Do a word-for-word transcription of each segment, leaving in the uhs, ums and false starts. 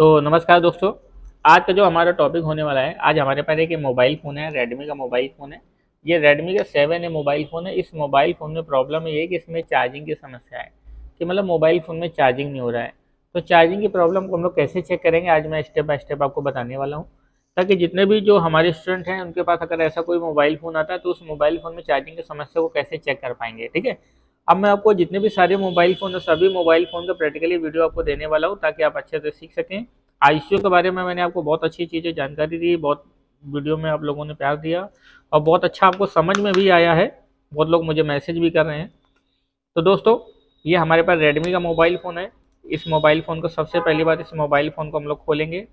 तो नमस्कार दोस्तों। आज का जो हमारा टॉपिक होने वाला है, आज हमारे पास एक मोबाइल फ़ोन है, रेडमी का मोबाइल फ़ोन है। ये रेडमी का सेवन ए मोबाइल फ़ोन है। इस मोबाइल फ़ोन में प्रॉब्लम ये है कि इसमें चार्जिंग की समस्या है, कि मतलब मोबाइल फ़ोन में चार्जिंग नहीं हो रहा है। तो चार्जिंग की प्रॉब्लम को हम लोग कैसे चेक करेंगे, आज मैं स्टेप बाय स्टेप आपको बताने वाला हूँ, ताकि जितने भी जो हमारे स्टूडेंट हैं उनके पास अगर ऐसा कोई मोबाइल फ़ोन आता है तो उस मोबाइल फ़ोन में चार्जिंग की समस्या को कैसे चेक कर पाएंगे। ठीक है। अब मैं आपको जितने भी सारे मोबाइल फ़ोन है, सभी मोबाइल फ़ोन का प्रैक्टिकली वीडियो आपको देने वाला हूँ, ताकि आप अच्छे से सीख सकें। आईसीयू के बारे में मैंने आपको बहुत अच्छी चीज़ें जानकारी दी, बहुत वीडियो में आप लोगों ने प्यार दिया और बहुत अच्छा आपको समझ में भी आया है। बहुत लोग मुझे मैसेज भी कर रहे हैं। तो दोस्तों, ये हमारे पास रेडमी का मोबाइल फ़ोन है। इस मोबाइल फ़ोन को सबसे पहली बात, इस मोबाइल फ़ोन को हम लोग खोलेंगे।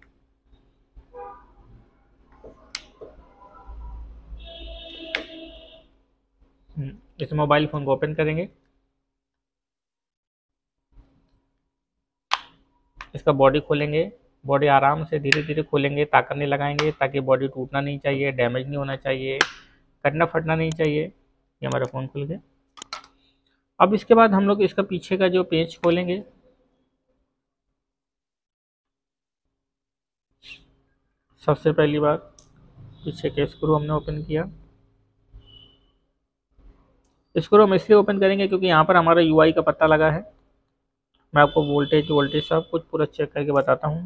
इस मोबाइल फ़ोन को ओपन करेंगे। इसका बॉडी खोलेंगे। बॉडी आराम से धीरे धीरे खोलेंगे, ताकत नहीं लगाएंगे, ताकि बॉडी टूटना नहीं चाहिए, डैमेज नहीं होना चाहिए, कटना फटना नहीं चाहिए। ये हमारा फ़ोन खुल गया। अब इसके बाद हम लोग इसका पीछे का जो पेज खोलेंगे। सबसे पहली बात, पीछे के स्क्रू हमने ओपन किया। स्क्रू हम इसलिए ओपन करेंगे क्योंकि यहाँ पर हमारा यूआई का पता लगा है। मैं आपको वोल्टेज वोल्टेज सब कुछ पूरा चेक करके बताता हूँ।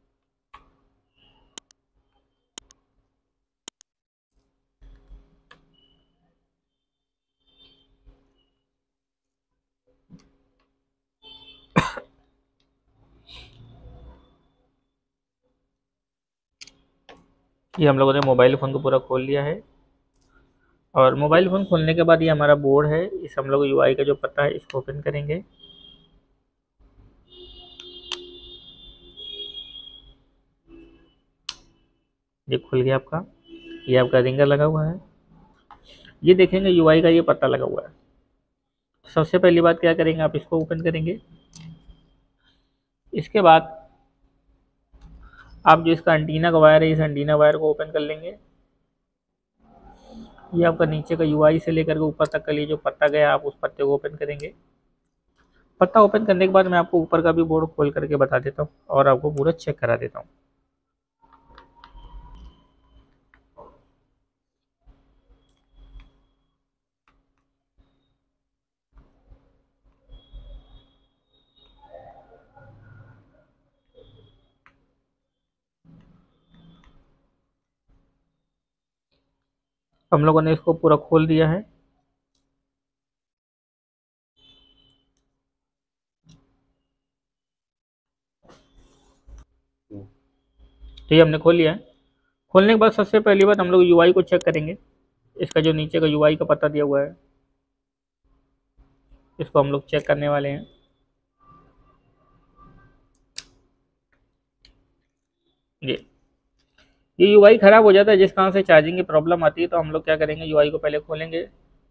ये हम लोगों ने मोबाइल फ़ोन को पूरा खोल लिया है। और मोबाइल फ़ोन खोलने के बाद ये हमारा बोर्ड है। इस हम लोग यूआई का जो पता है इसको ओपन करेंगे। ये खुल गया आपका। ये आपका रिंगर लगा हुआ है। ये देखेंगे यूआई का ये पता लगा हुआ है। सबसे पहली बात क्या करेंगे, आप इसको ओपन करेंगे। इसके बाद आप जो इसका एंटीना का वायर है, इस एंटीना वायर को ओपन कर लेंगे। ये आपका नीचे का यूआई से लेकर के ऊपर तक का लिए जो पत्ता गया, आप उस पत्ते को ओपन करेंगे। पत्ता ओपन करने के बाद मैं आपको ऊपर का भी बोर्ड खोल करके बता देता हूँ और आपको पूरा चेक करा देता हूँ। हम लोगों ने इसको पूरा खोल दिया है। तो ये हमने खोल लिया है। खोलने के बाद सबसे पहली बात हम लोग यूआई को चेक करेंगे। इसका जो नीचे का यूआई का पता दिया हुआ है, इसको हम लोग चेक करने वाले हैं। ये ये यूआई खराब हो जाता है जिस कारण से चार्जिंग की प्रॉब्लम आती है। तो हम लोग क्या करेंगे, यूआई को पहले खोलेंगे।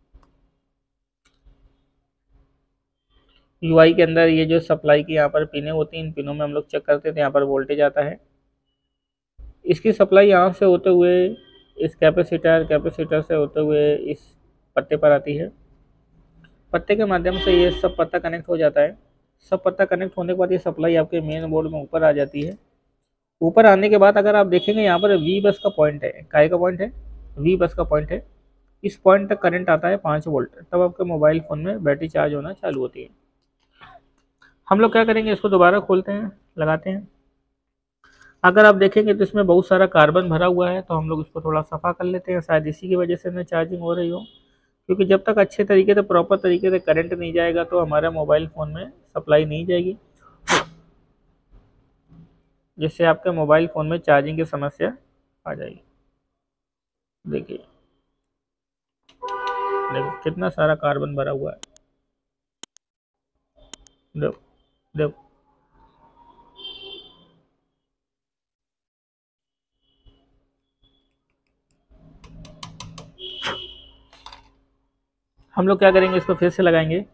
यूआई के अंदर ये जो सप्लाई की यहाँ पर पिनें होती हैं, इन पिनों में हम लोग चेक करते थे, यहाँ पर वोल्टेज आता है। इसकी सप्लाई यहाँ से होते हुए इस कैपेसिटर कैपेसिटर से होते हुए इस पत्ते पर आती है। पत्ते के माध्यम से ये सब पत्ता कनेक्ट हो जाता है। सब पत्ता कनेक्ट होने के बाद ये सप्लाई आपके मेन बोर्ड में ऊपर आ जाती है। ऊपर आने के बाद अगर आप देखेंगे, यहाँ पर वी बस का पॉइंट है। काय का पॉइंट है? वी बस का पॉइंट है। इस पॉइंट तक करंट आता है पाँच वोल्ट, तब आपके मोबाइल फ़ोन में बैटरी चार्ज होना चालू होती है। हम लोग क्या करेंगे, इसको दोबारा खोलते हैं, लगाते हैं। अगर आप देखेंगे तो इसमें बहुत सारा कार्बन भरा हुआ है, तो हम लोग इसको थोड़ा सफ़ा कर लेते हैं। शायद इसी की वजह से ना चार्जिंग हो रही हो, क्योंकि जब तक अच्छे तरीके से प्रॉपर तरीके से करंट नहीं जाएगा तो हमारा मोबाइल फ़ोन में सप्लाई नहीं जाएगी, जिससे आपके मोबाइल फ़ोन में चार्जिंग की समस्या आ जाएगी। देखिए देखो कितना सारा कार्बन भरा हुआ है। देखो देखो हम लोग क्या करेंगे, इसको फिर से लगाएंगे।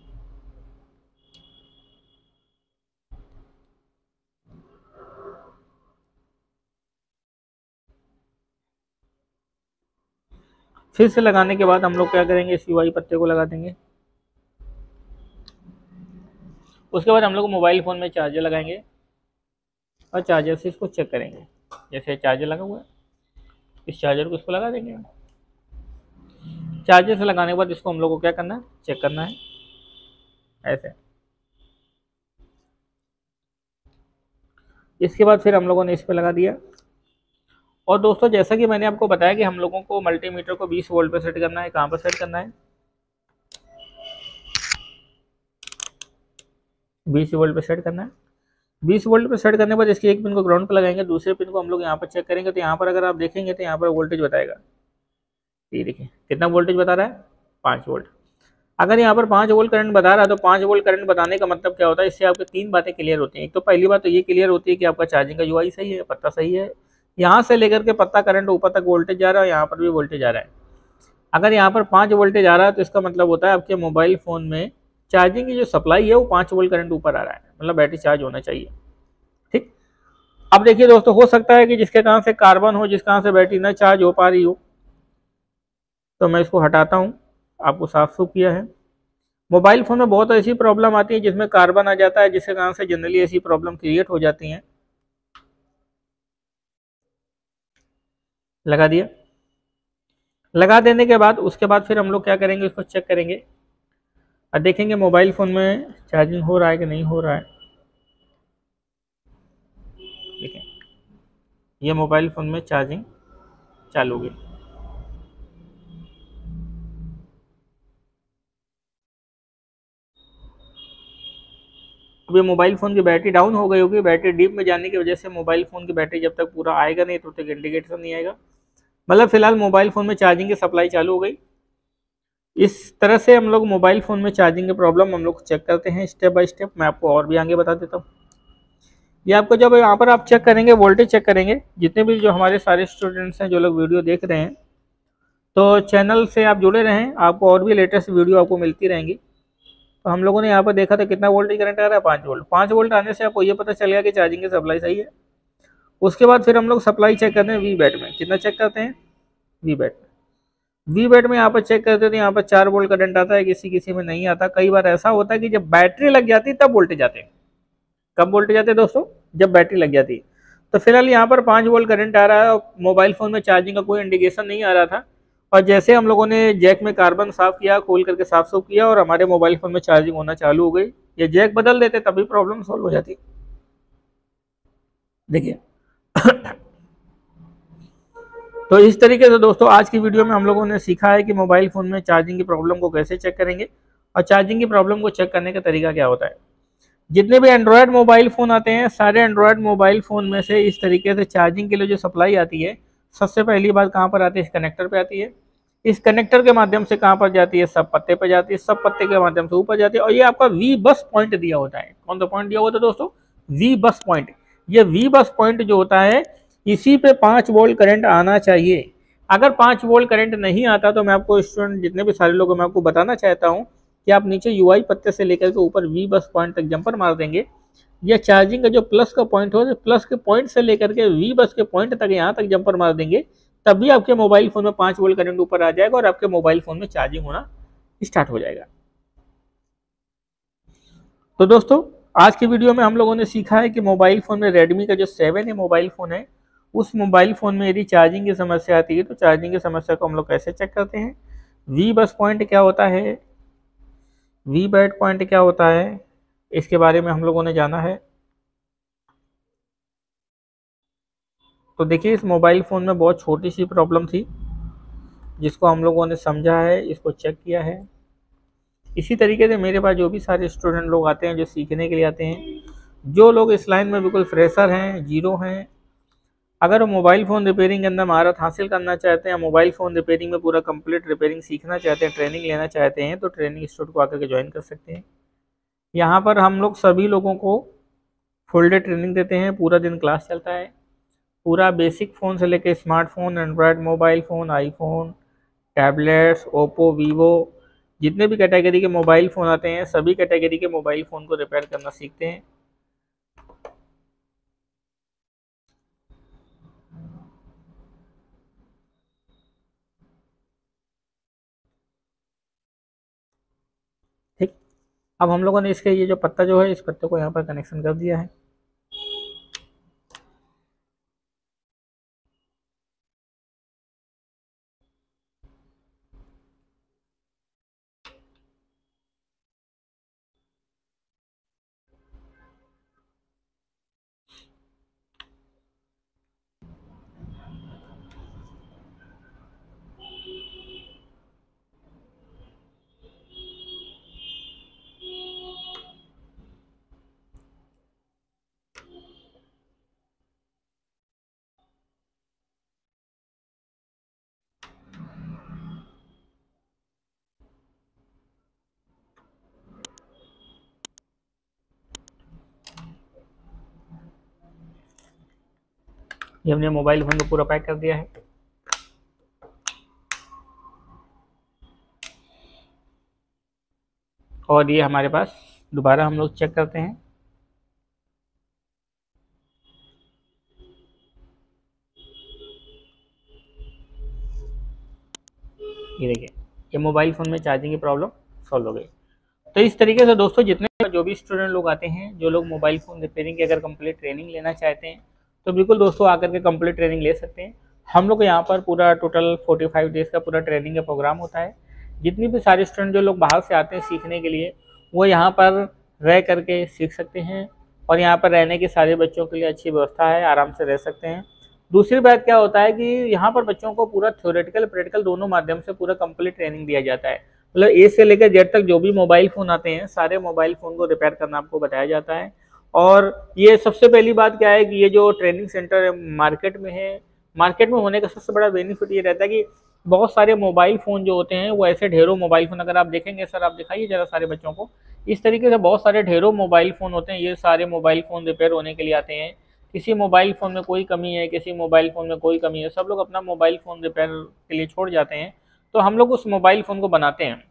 फिर से लगाने के बाद हम लोग क्या करेंगे, इस यूआई पत्ते को लगा देंगे। उसके बाद हम लोग मोबाइल फ़ोन में चार्जर लगाएंगे। और चार्जर से इसको चेक करेंगे। जैसे चार्जर लगा हुआ है, इस चार्जर को इसको लगा देंगे। चार्जर से लगाने के बाद इसको हम लोग को क्या करना है, चेक करना है ऐसे। इसके बाद फिर हम लोगों ने इस पे लगा दिया। और दोस्तों जैसा कि मैंने आपको बताया कि हम लोगों को मल्टीमीटर को बीस वोल्ट पे सेट करना है। कहाँ पर सेट करना है, बीस वोल्ट पे सेट करना है। बीस वोल्ट पे सेट करने के बाद इसकी एक पिन को ग्राउंड पे लगाएंगे, दूसरे पिन को हम लोग यहाँ पर चेक करेंगे। तो यहाँ पर अगर आप देखेंगे तो यहाँ पर वोल्टेज बताएगा, ये देखिए कितना वोल्टेज बता रहा है, पाँच वोल्ट। अगर यहाँ पर पाँच वोल्ट करंट बता रहा है तो पाँच वोल्ट करंट बताने का मतलब क्या होता है, इससे आपको तीन बातें क्लियर होती हैं। एक तो पहली बात तो ये क्लियर होती है कि आपका चार्जिंग का यूआई सही है, पत्ता सही है। यहाँ से लेकर के पत्ता करंट ऊपर तक वोल्टेज जा रहा है, यहाँ पर भी वोल्टेज आ रहा है। अगर यहाँ पर पाँच वोल्टेज आ रहा है तो इसका मतलब होता है आपके मोबाइल फ़ोन में चार्जिंग की जो सप्लाई है वो पाँच वोल्ट करंट ऊपर आ रहा है, मतलब बैटरी चार्ज होना चाहिए। ठीक। अब देखिए दोस्तों, हो सकता है कि जिसके कारण से कार्बन हो, जिस कारण से बैटरी ना चार्ज हो पा रही हो, तो मैं इसको हटाता हूँ, आपको साफ सुफ किया है। मोबाइल फ़ोन में बहुत ऐसी प्रॉब्लम आती है जिसमें कार्बन आ जाता है, जिसके कारण से जनरली ऐसी प्रॉब्लम क्रिएट हो जाती हैं। लगा दिया। लगा देने के बाद उसके बाद फिर हम लोग क्या करेंगे, उसको चेक करेंगे और देखेंगे मोबाइल फ़ोन में चार्जिंग हो रहा है कि नहीं हो रहा है। देखें, ये मोबाइल फ़ोन में चार्जिंग चालू हो गई। अब ये मोबाइल फ़ोन की बैटरी डाउन हो गई होगी। बैटरी डीप में जाने की वजह से मोबाइल फ़ोन की बैटरी जब तक पूरा आएगा नहीं तब तक इंडिकेटर नहीं आएगा। मतलब फिलहाल मोबाइल फ़ोन में चार्जिंग की सप्लाई चालू हो गई। इस तरह से हम लोग मोबाइल फ़ोन में चार्जिंग के प्रॉब्लम हम लोग चेक करते हैं स्टेप बाय स्टेप। मैं आपको और भी आगे बता देता हूँ। ये आपको जब यहाँ पर आप चेक करेंगे, वोल्टेज चेक करेंगे, जितने भी जो हमारे सारे स्टूडेंट्स हैं जो लोग वीडियो देख रहे हैं, तो चैनल से आप जुड़े रहें, आपको और भी लेटेस्ट वीडियो आपको मिलती रहेंगी। तो हम लोगों ने यहाँ पर देखा था कितना वोल्टेज करंट आ रहा है, पाँच वोल्ट। पाँच वोल्ट आने से आपको ये पता चल गया कि चार्जिंग की सप्लाई सही है। उसके बाद फिर हम लोग सप्लाई चेक करते हैं वी बैट में। कितना चेक करते हैं, वी बैट में। वी बैट में यहाँ पर चेक करते हैं, यहाँ पर चार वोल्ट करंट आता है, किसी किसी में नहीं आता। कई बार ऐसा होता है कि जब बैटरी लग जाती है तब वोल्टेज आते हैं। कब वोल्टेज आते हैं दोस्तों, जब बैटरी लग जाती है। तो फिलहाल यहाँ पर पाँच वोल्ट करंट आ रहा है और मोबाइल फ़ोन में चार्जिंग का कोई इंडिकेशन नहीं आ रहा था। और जैसे हम लोगों ने जैक में कार्बन साफ किया, खोल करके साफ सुफ किया और हमारे मोबाइल फ़ोन में चार्जिंग होना चालू हो गई। ये जैक बदल देते तभी प्रॉब्लम सॉल्व हो जाती। देखिए तो इस तरीके से दोस्तों आज की वीडियो में हम लोगों ने सीखा है कि मोबाइल फ़ोन में चार्जिंग की प्रॉब्लम को कैसे चेक करेंगे और चार्जिंग की प्रॉब्लम को चेक करने का तरीका क्या होता है। जितने भी एंड्रॉयड मोबाइल फ़ोन आते हैं, सारे एंड्रॉयड मोबाइल फ़ोन में से इस तरीके से चार्जिंग के लिए जो सप्लाई आती है, सबसे पहली बात कहाँ पर आती है, इस कनेक्टर पे आती है। इस कनेक्टर के माध्यम से कहाँ पर जाती है, सब पत्ते पे जाती है। सब पत्ते के माध्यम से ऊपर जाती है। और ये आपका वी बस पॉइंट दिया होता है। कौन सा पॉइंट दिया होता है दोस्तों, वी बस पॉइंट। ये वी बस पॉइंट जो होता है, इसी पे पाँच वोल्ट करंट आना चाहिए। अगर पाँच वोल्ट करंट नहीं आता तो मैं आपको स्टूडेंट जितने भी सारे लोग मैं आपको बताना चाहता हूँ कि आप नीचे यूआई पत्ते से लेकर के ऊपर वी बस पॉइंट तक जंपर मार देंगे। यह चार्जिंग का जो प्लस का पॉइंट हो, प्लस के पॉइंट से लेकर के वी बस के पॉइंट तक यहाँ तक जंपर मार देंगे, तब भी आपके मोबाइल फोन में पाँच वोल्ट करंट ऊपर आ जाएगा और आपके मोबाइल फोन में चार्जिंग होना स्टार्ट हो जाएगा। तो दोस्तों आज की वीडियो में हम लोगों ने सीखा है कि मोबाइल फोन में रेडमी का जो सेवन ए मोबाइल फोन है, उस मोबाइल फोन में यदि चार्जिंग की समस्या आती है तो चार्जिंग की समस्या को हम लोग कैसे चेक करते हैं, वी बस पॉइंट क्या होता है, वी बैट पॉइंट क्या होता है, इसके बारे में हम लोगों ने जाना है। तो देखिए इस मोबाइल फ़ोन में बहुत छोटी सी प्रॉब्लम थी जिसको हम लोगों ने समझा है, इसको चेक किया है। इसी तरीके से मेरे पास जो भी सारे स्टूडेंट लोग आते हैं जो सीखने के लिए आते हैं, जो लोग इस लाइन में बिल्कुल फ्रेशर हैं, जीरो हैं, अगर वो मोबाइल फ़ोन रिपेयरिंग के अंदर महारत हासिल करना चाहते हैं, मोबाइल फ़ोन रिपेयरिंग में पूरा कंप्लीट रिपेयरिंग सीखना चाहते हैं, ट्रेनिंग लेना चाहते हैं, तो ट्रेनिंग इंस्टीट्यूट को आकर के ज्वाइन कर सकते हैं। यहाँ पर हम लोग सभी लोगों को फुल डे ट्रेनिंग देते हैं, पूरा दिन क्लास चलता है। पूरा बेसिक फ़ोन से लेकर smartphone, Android mobile phone, iPhone, tablets, Oppo, Vivo, जितने भी कैटेगरी के मोबाइल फ़ोन आते हैं, सभी कैटेगरी के मोबाइल फ़ोन को रिपेयर करना सीखते हैं। ठीक। अब हम लोगों ने इसके ये जो पत्ता जो है, इस पत्ते को यहाँ पर कनेक्शन कर दिया है। ये हमने मोबाइल फ़ोन को पूरा पैक कर दिया है। और ये हमारे पास दोबारा हम लोग चेक करते हैं। ये देखिए, ये मोबाइल फ़ोन में चार्जिंग की प्रॉब्लम सॉल्व हो गई। तो इस तरीके से दोस्तों जितने जो भी स्टूडेंट लोग आते हैं, जो लोग मोबाइल फ़ोन रिपेयरिंग की अगर कंप्लीट ट्रेनिंग लेना चाहते हैं, तो बिल्कुल दोस्तों आकर के कंप्लीट ट्रेनिंग ले सकते हैं। हम लोग यहाँ पर पूरा टोटल पैंतालीस डेज़ का पूरा ट्रेनिंग का प्रोग्राम होता है। जितनी भी सारे स्टूडेंट जो लोग बाहर से आते हैं सीखने के लिए, वो यहाँ पर रह करके सीख सकते हैं। और यहाँ पर रहने की सारे बच्चों के लिए अच्छी व्यवस्था है, आराम से रह सकते हैं। दूसरी बात क्या होता है कि यहाँ पर बच्चों को पूरा थ्योरेटिकल प्रैक्टिकल दोनों माध्यम से पूरा कंप्लीट ट्रेनिंग दिया जाता है। मतलब ए से लेकर जेड तक जो भी मोबाइल फ़ोन आते हैं, सारे मोबाइल फ़ोन को रिपेयर करना आपको बताया जाता है। और ये सबसे पहली बात क्या है कि ये जो ट्रेनिंग सेंटर मार्केट में है, मार्केट में होने का सबसे बड़ा बेनिफिट ये रहता है कि बहुत सारे मोबाइल फ़ोन जो होते हैं वो ऐसे ढेरों मोबाइल फ़ोन, अगर आप देखेंगे सर, आप दिखाइए ज़रा सारे बच्चों को, इस तरीके से बहुत सारे ढेरों मोबाइल फ़ोन होते हैं। ये सारे मोबाइल फ़ोन रिपेयर होने के लिए आते हैं। किसी मोबाइल फ़ोन में कोई कमी है, किसी मोबाइल फ़ोन में कोई कमी है, सब लोग अपना मोबाइल फ़ोन रिपेयर के लिए छोड़ जाते हैं। तो हम लोग उस मोबाइल फ़ोन को बनाते हैं।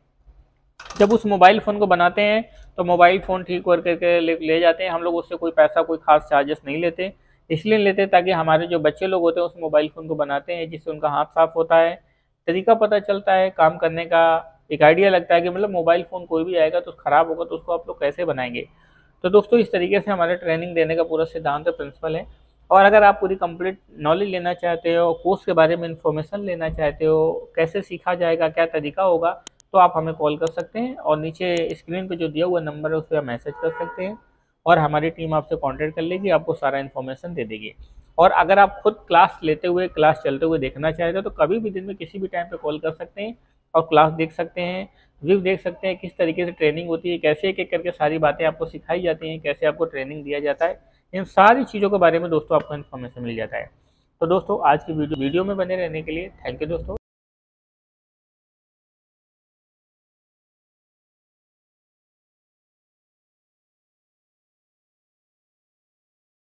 जब उस मोबाइल फ़ोन को बनाते हैं तो मोबाइल फ़ोन ठीक करके ले, ले जाते हैं। हम लोग उससे कोई पैसा, कोई खास चार्जेस नहीं लेते। इसलिए लेते ताकि हमारे जो बच्चे लोग होते हैं उस मोबाइल फ़ोन को बनाते हैं, जिससे उनका हाथ साफ होता है, तरीका पता चलता है काम करने का, एक आइडिया लगता है कि मतलब मोबाइल फ़ोन कोई भी आएगा तो ख़राब होगा तो उसको आप लोग कैसे बनाएंगे। तो दोस्तों इस तरीके से हमारे ट्रेनिंग देने का पूरा सिद्धांत और प्रिंसिपल है। और अगर आप पूरी कंप्लीट नॉलेज लेना चाहते हो, कोर्स के बारे में इन्फॉर्मेशन लेना चाहते हो, कैसे सीखा जाएगा, क्या तरीका होगा, तो आप हमें कॉल कर सकते हैं। और नीचे स्क्रीन पे जो दिया हुआ नंबर है उस पर मैसेज कर सकते हैं और हमारी टीम आपसे कांटेक्ट कर लेगी, आपको सारा इन्फॉर्मेशन दे देगी। और अगर आप खुद क्लास लेते हुए, क्लास चलते हुए देखना चाहते हो तो कभी भी दिन में किसी भी टाइम पे कॉल कर सकते हैं और क्लास देख सकते हैं, व्यू देख सकते हैं, किस तरीके से ट्रेनिंग होती है, कैसे एक एक करके सारी बातें आपको सिखाई जाती हैं, कैसे आपको ट्रेनिंग दिया जाता है। इन सारी चीज़ों के बारे में दोस्तों आपको इन्फॉर्मेशन मिल जाता है। तो दोस्तों आज की वीडियो वीडियो में बने रहने के लिए थैंक यू दोस्तों।